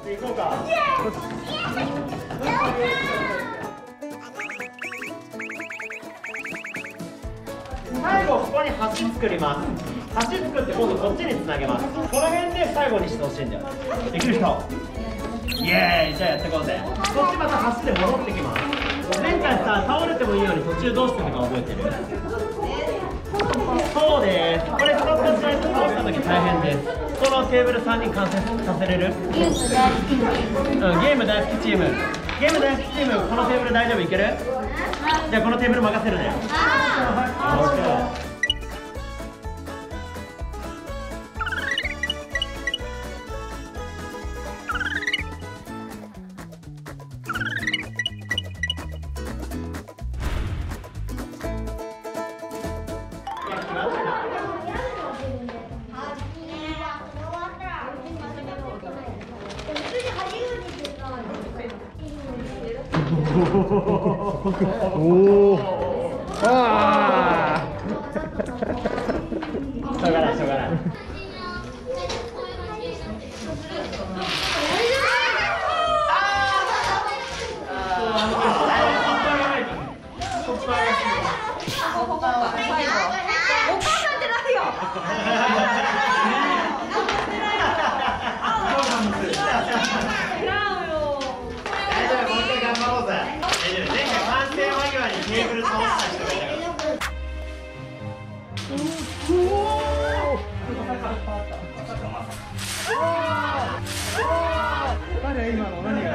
行こうか。最後ここに橋作ります。橋作って今度こっちにつなげます。この辺で最後にしてほしいんだよ。できる人。イエーイ。じゃあやっていこうぜ。こっちまた橋で戻ってきます。前回さ、倒れてもいいように途中どうしてたか覚えてる？そうです。これストップしないと倒した時大変です。このテーブル3人完成させれる？ゲーム大好きチーム。ゲーム大好きチーム、このテーブル大丈夫いける？じゃあこのテーブル任せるね。おお。ああ。しょうがないしょうがない。テーブル倒した人がいたから。今の何が？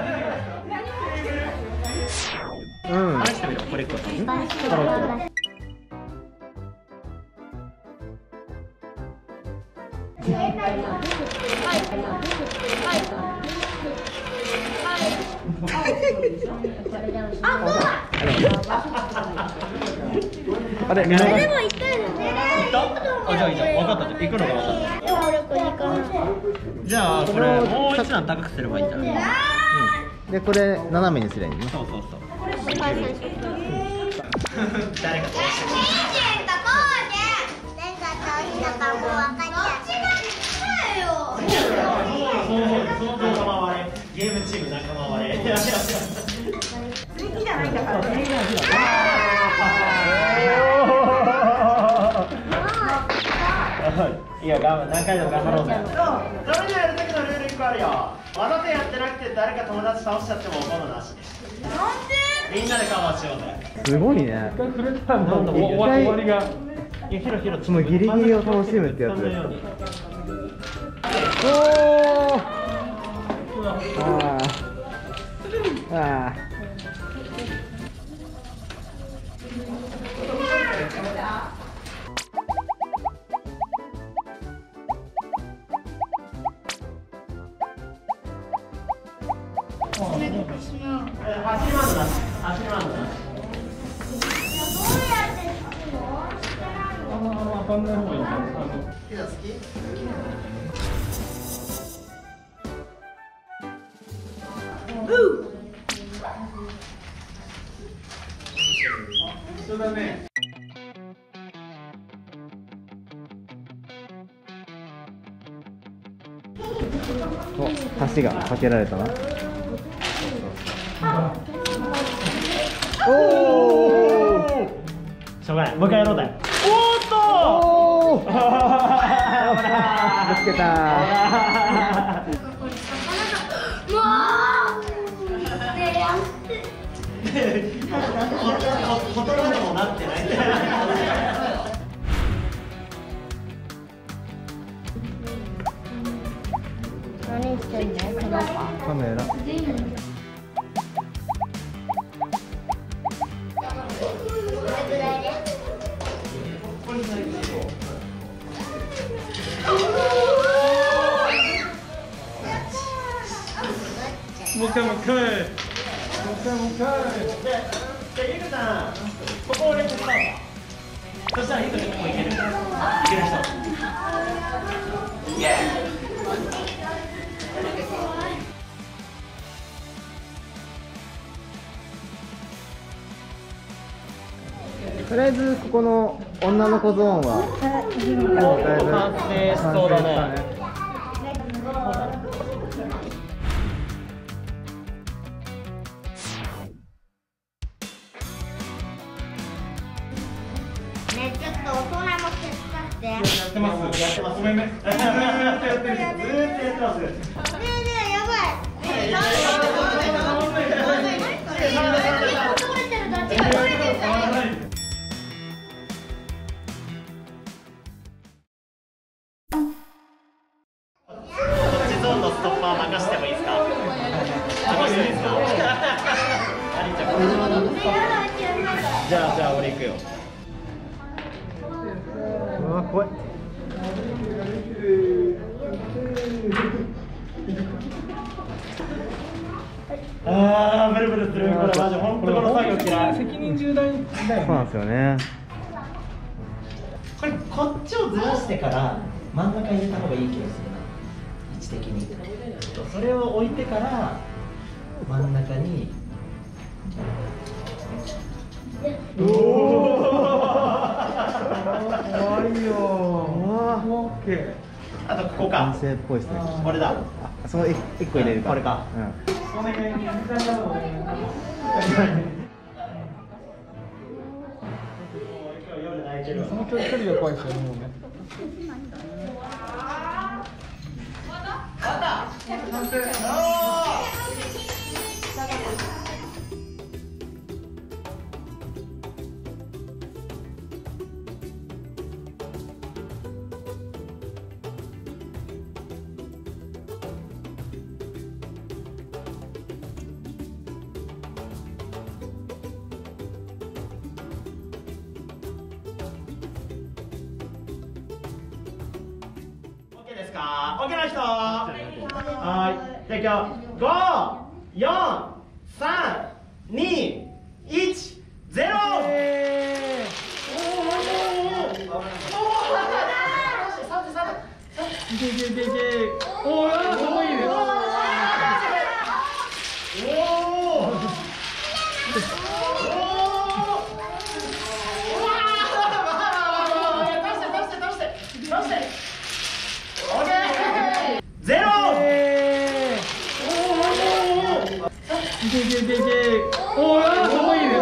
うん。話してみろ。これ1個。あれ、みんな。でも行ったよね。行った？あ、じゃあいいじゃん。分かったじゃん。行くのが分かった。じゃあこれもう一段高くすればいいんじゃない？ でこれ斜めにすればいいの？ そうそうそう。誰か通して。ゲームチーム仲間割れ。素敵じゃないんだからね。いや、何回でも頑張ろうぜ。それではやる時のルール1個あるよ。わざとやってなくて誰か友達倒しちゃっても怒るなし。なんで？みんなでカバーしようぜ。すごいね。一回触れたんだ。終わりが。いや、ヒロヒロ。そのギリギリを楽しむってやつです。おお。ああ。そうだね。お、橋がかけられたな。おお。しょうがない。もう一回やろうぜ。おーっと。おお。ぶつけた。ほとんどもなってない。 何してんの？ カメラ。 もう一回もう一回。じゃあゆくさん、ここ俺手伝うわ。そしたらゆくさんここいける。いける人。イエーイ。 とりあえずここの女の子ゾーンは完成しそうだね。 やってます。ごめんね。ずーっとやってます。ゾーンのストッパー任してもいいですか？任していいですか？じゃあ俺行くよ。うわ怖い。ああブルブルする。これマジ本当この作業嫌い。責任重大だよ。 そうなんですよね。 これこっちをずらしてから真ん中入れた方がいい気がするな。位置的に。それを置いてから真ん中に。おお。 怖いよ。オッケー。 あとここか。 完成っぽいですね。 これだ。 あ、その一個入れるか。 これか。 うん。 お願い。 その距離が怖いですよね、もうね。 オッケーの人。はい。じゃあ今日5、4、3、2、1、0。 おお、すごいね。おお、すごいね。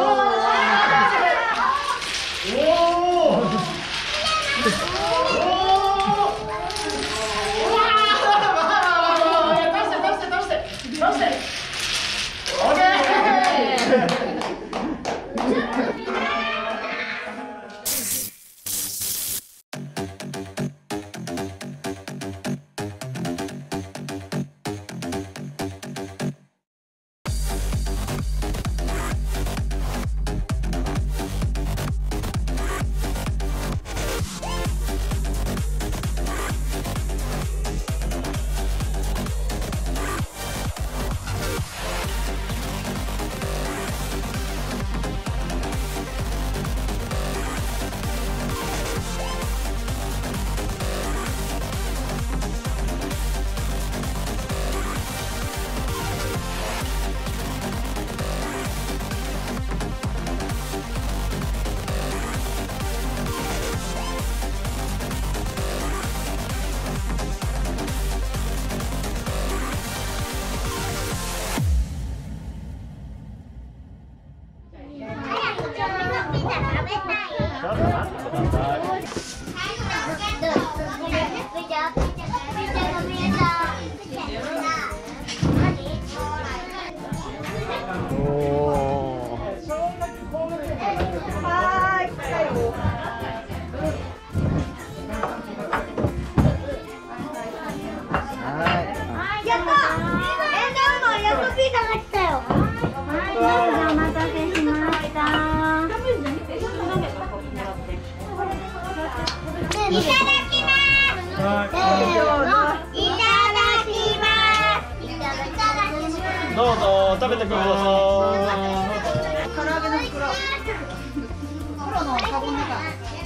どうぞ食べてください。 唐揚げの袋。黒のカゴの中。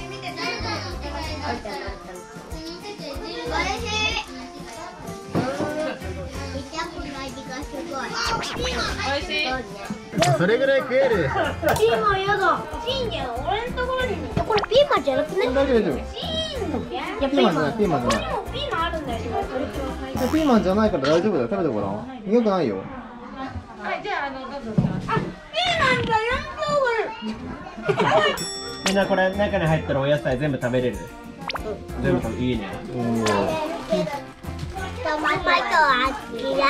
おいしい。 それぐらい食えるでしょ。 ピーマンやだ。シンじゃん。俺のところに。これピーマンじゃなくね。 大丈夫大丈夫。 シン。いやピーマンじゃない、ピーマンじゃない。 ピーマンあるんだよ。 ピーマンじゃないから大丈夫だよ。食べてごらん。苦くないよ。 はい、じゃあどうぞ。 あ、ピーマンじゃやんとこれ。 みんなこれ中に入ってるお野菜全部食べれる？ 全部食べいいね。 トマトは嫌い。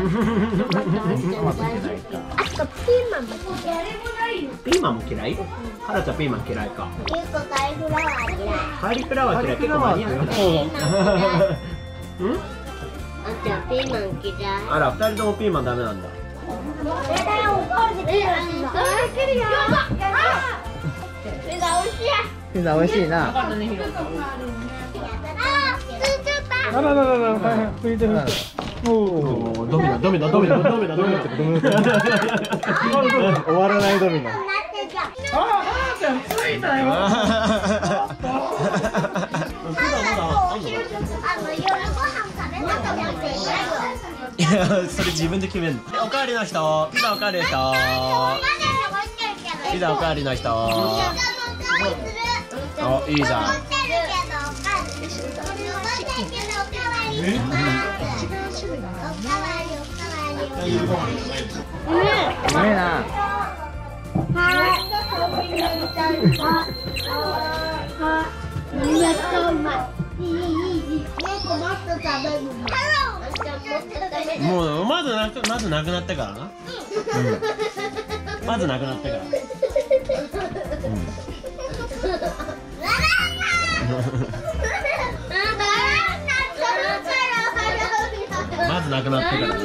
あとピーマンも嫌い。 ピーマンも嫌い？はらちゃんピーマン嫌いか。 結構カリフラワー嫌い。 カリフラワー嫌い。結構マニアックだ。うん？ あんちゃんピーマン嫌い。 あら、二人ともピーマンダメなんだ。 ピザ美味しいな。 あらららら、大変。拭いて拭いて。おお。 ドミノドミノドミノドミノドミノ。 終わらないドミノ。 あ、はなちゃんついたよ。 いや、それ自分で決めんの。おかわりの人、ピザおかわりの人。ピザおかわりの人。お、いいじゃん。 うめえな。 もうまずなくなってからな。まずなくなってから。まずなくなってからね。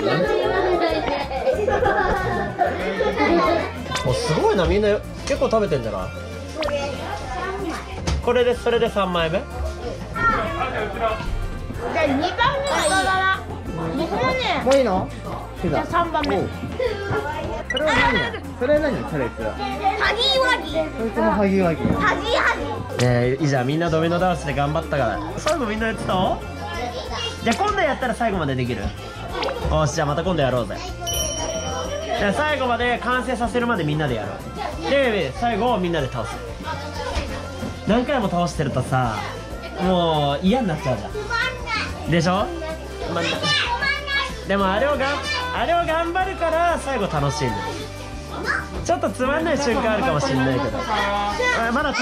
お、すごいな、みんな結構食べてんじゃない。これでそれで3枚目。 じゃあ2番目がいい。 もういいの？ピザ。 3番目。 それは何だ？それは何？それつ。 ハギワギ。 そいつもハギワギ。 ハギハギ。 いいじゃん、みんなドミノダンスで頑張ったから。最後みんなやってた？じゃあ今度やったら最後までできる？よし、じゃあまた今度やろうぜ。じゃあ最後まで完成させるまでみんなでやろう。で最後みんなで倒す。何回も倒してるとさ、もう嫌になっちゃうじゃん。でしょ？でもあれを頑張るから最後楽しいんだよ。ちょっとつまんない瞬間あるかもしれないけど、まだ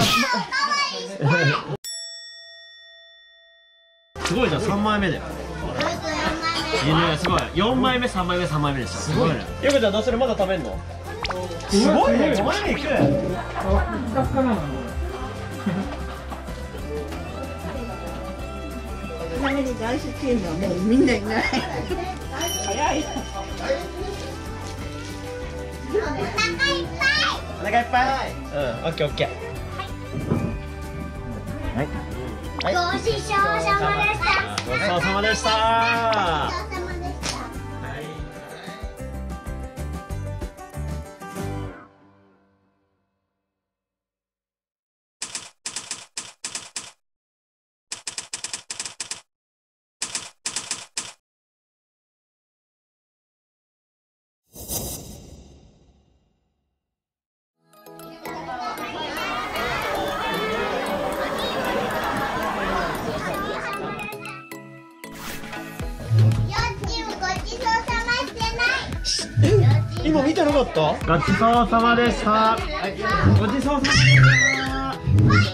すごいじゃん、3枚目だよ。いいね、すごい。4枚目、3枚目、3枚目でした。すごいね。ゆうこちゃんどうする？まだ食べんの？すごいね、5枚目いく。 男子チームはもうみんないない。早い。 お腹いっぱい。うん、オッケーオッケー。はい。 ごちそうさまでした。 ごちそうさまでした。今見てなかった？ごちそうさまでした。ごちそうさまでした。